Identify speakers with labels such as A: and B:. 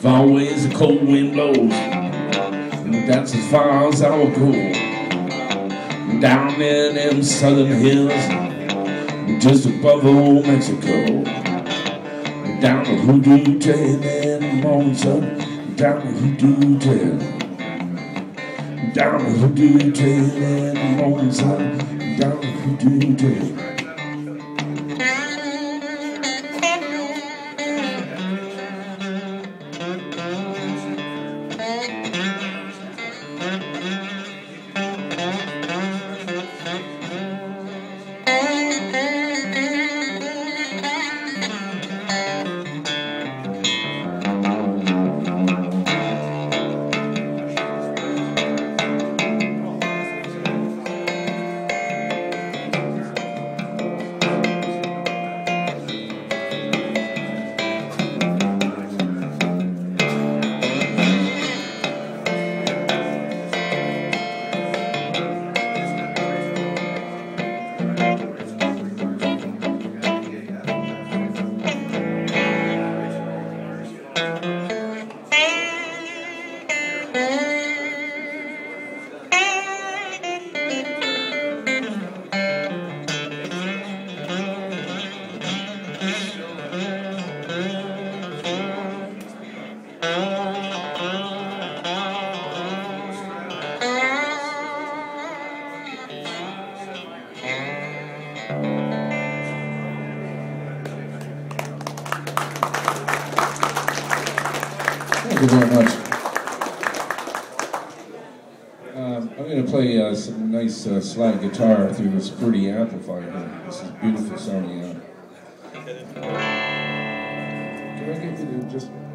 A: always a cold wind blows, and that's as far as I will go. Down in them southern hills, just above old Mexico. Down the hoodoo trail in the morning sun, down the hoodoo trail. Down the hoodoo trail in the morning sun, down the hoodoo trail.
B: Thank you very much. I'm going to play some nice slide guitar through this Purdy amplifier here. This is beautiful sounding. Can I get you to just...